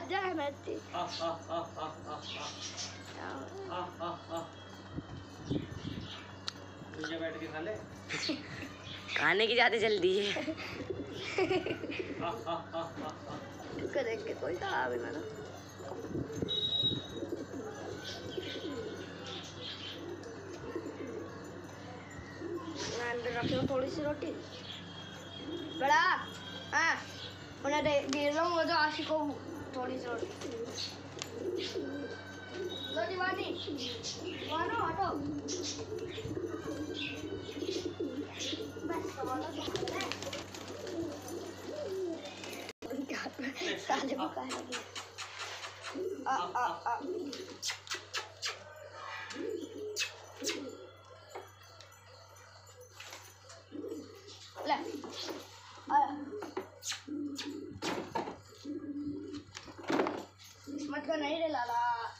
मजा है मैथी। नीचे बैठ के खा ले। खाने की ज्यादा जल्दी है। इसको देख के कोई खा भी ना। मैं अंदर रखी हूँ थोड़ी सी रोटी। बड़ा हाँ उन्हें दे लो मुझे आशी को थोड़ी सी रोटी। लो दीवानी दीवानो हटो। बस साले को खा लगी। ले मत को नहीं रे लाला।